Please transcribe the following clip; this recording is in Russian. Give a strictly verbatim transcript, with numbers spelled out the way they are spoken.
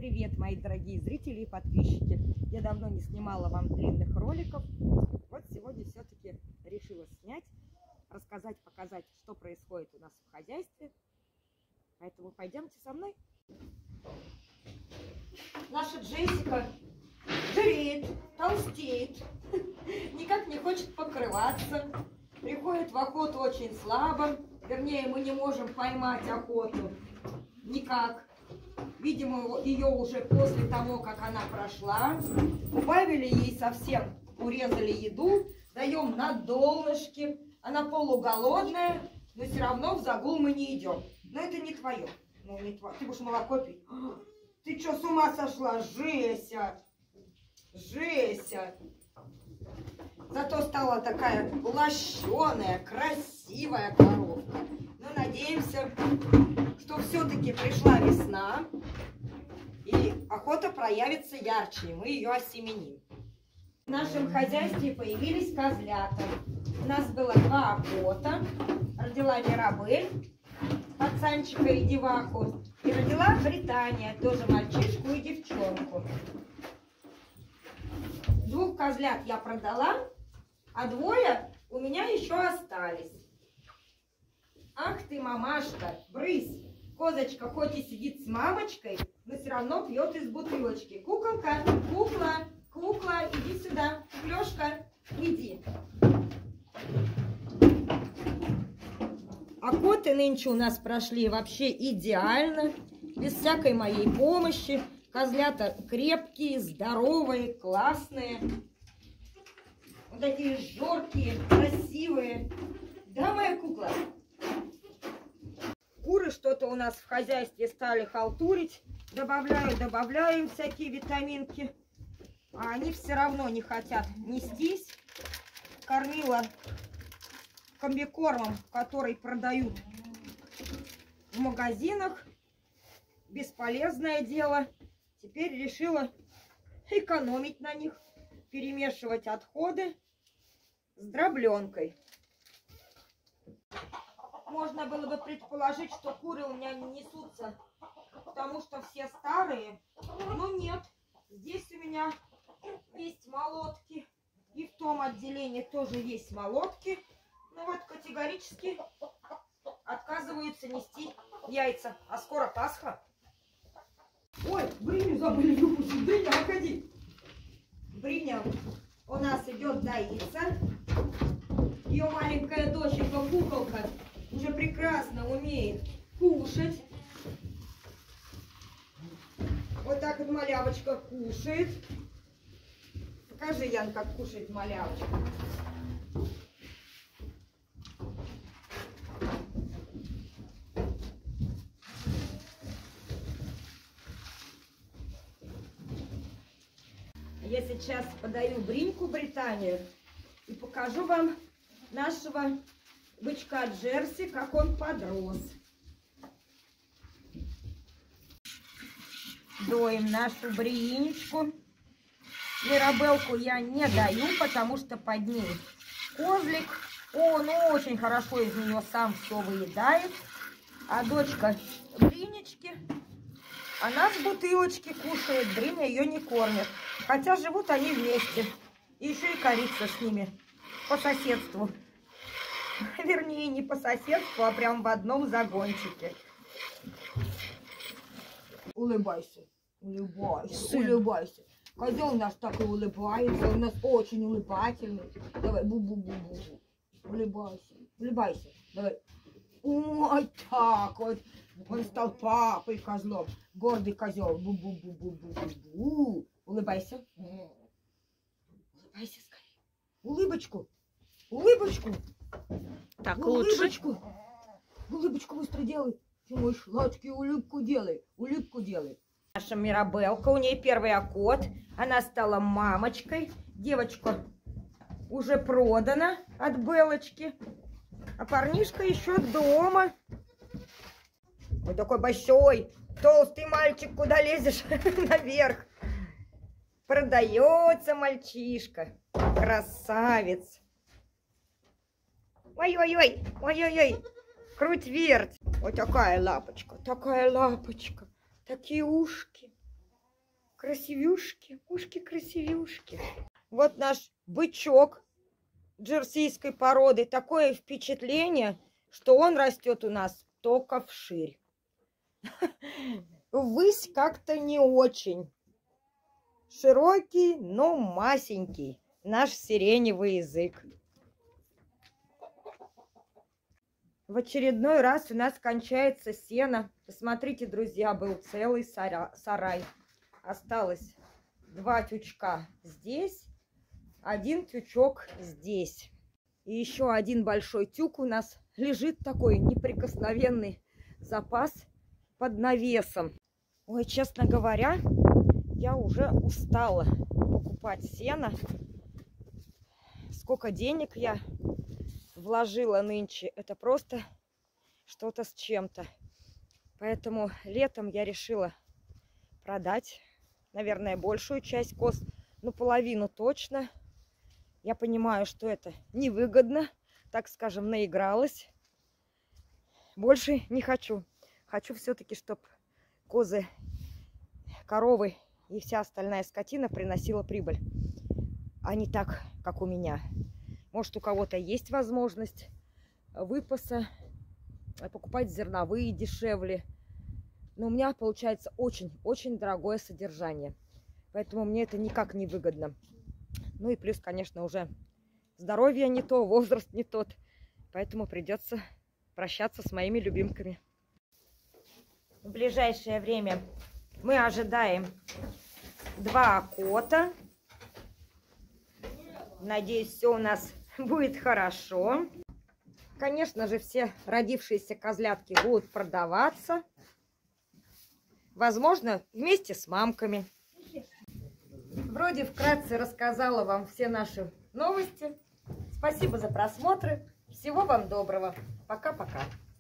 Привет, мои дорогие зрители и подписчики. Я давно не снимала вам длинных роликов. Вот сегодня все-таки решила снять, рассказать, показать, что происходит у нас в хозяйстве. Поэтому пойдемте со мной. Наша Джессика жиреет, толстеет, никак не хочет покрываться. Приходит в охоту очень слабо. Вернее, мы не можем поймать охоту никак. Видимо, ее уже после того, как она прошла. Убавили ей совсем, урезали еду, даем на донышке. Она полуголодная, но все равно в загул мы не идем. Но это не твое. Ну, не твое. Ты будешь молоко пить. Ты что, с ума сошла? Жеся! Жеся! Зато стала такая лощеная, красивая коровка. Но надеемся, что все-таки пришла весна, и охота проявится ярче, и мы ее осеменим. В нашем хозяйстве появились козлята. У нас было два охота. Родила Мирабель, пацанчика и деваху, и родила Британия, тоже мальчишку и девчонку. Двух козлят я продала, а двое у меня еще остались. Ах ты, мамашка, брысь! Козочка хоть и сидит с мамочкой, но все равно пьет из бутылочки. Куколка, кукла, кукла, иди сюда. Куклёшка, иди. Охоты нынче у нас прошли вообще идеально, без всякой моей помощи. Козлята крепкие, здоровые, классные. Вот такие жоркие, красивые. Да, моя кукла? Куры что-то у нас в хозяйстве стали халтурить. Добавляю, добавляю им всякие витаминки. А они все равно не хотят нестись. Кормила комбикормом, который продают в магазинах. Бесполезное дело. Теперь решила экономить на них. Перемешивать отходы с дробленкой. Можно было бы предположить, что куры у меня не несутся, потому что все старые. Но нет, здесь у меня есть молотки. И в том отделении тоже есть молотки. Но вот категорически отказываются нести яйца. А скоро Пасха. Ой, Бриню забыли выпустить. Бриня, выходи. Бриня у нас идет доиться. Ее маленькая доченька, куколка, уже прекрасно умеет кушать. Вот так вот малявочка кушает. Покажи, Ян, как кушает малявочка. Я сейчас подаю Бриньку Британию и покажу вам нашего бычка Джерси, как он подрос. Доим нашу Бринечку. Мирабелку я не даю, потому что под ней козлик. Он очень хорошо из нее сам все выедает. А дочка Бринечки, она с бутылочки кушает. Бриня ее не кормит. Хотя живут они вместе. И еще и корица с ними по соседству. Вернее, не по соседству, а прям в одном загончике. Улыбайся, улыбайся, Сын. улыбайся. Козел у нас так и улыбается, у нас очень улыбательный. Давай, бу-бу-бу-бу. Улыбайся, улыбайся. Давай. Ой, так вот. Он стал папой козлом. Гордый козел. Бу-бу-бу-бу-бу-бу. Улыбайся. Улыбайся скорее. Улыбочку. Улыбочку. Так улыбочку. лучше. Улыбочку быстро делай. Ты мой сладкий, улыбку делай. Улыбку делай. Наша Мирабелка, у нее первый окот. Она стала мамочкой. Девочка уже продана от Белочки. А парнишка еще дома. Ой, такой большой, толстый мальчик. Куда лезешь? Наверх. Продается мальчишка. Красавец. Ой-ой-ой, ой-ой-ой. Круть-верть. Вот такая лапочка, такая лапочка. Такие ушки. Красивюшки, ушки-красивюшки. Вот наш бычок джерсийской породы. Такое впечатление, что он растет у нас только вширь. Ввысь как-то не очень. Широкий, но масенький. Наш сиреневый язык. В очередной раз у нас кончается сено. Посмотрите, друзья, был целый сарай. Осталось два тючка здесь, один тючок здесь. И еще один большой тюк у нас лежит, такой неприкосновенный запас под навесом. Ой, честно говоря, я уже устала покупать сено. Сколько денег я вложила нынче, это просто что-то с чем-то. Поэтому летом я решила продать, наверное, большую часть коз, ну, половину точно. Я понимаю, что это невыгодно, так скажем, наигралась. Больше не хочу. Хочу все-таки, чтобы козы, коровы и вся остальная скотина приносила прибыль, а не так, как у меня. Может, у кого-то есть возможность выпаса, покупать зерновые дешевле. Но у меня получается очень-очень дорогое содержание. Поэтому мне это никак не выгодно. Ну и плюс, конечно, уже здоровье не то, возраст не тот. Поэтому придется прощаться с моими любимками. В ближайшее время мы ожидаем два окота. Надеюсь, все у нас будет хорошо. Конечно же, все родившиеся козлятки будут продаваться. Возможно, вместе с мамками. Вроде вкратце рассказала вам все наши новости. Спасибо за просмотры. Всего вам доброго. Пока-пока.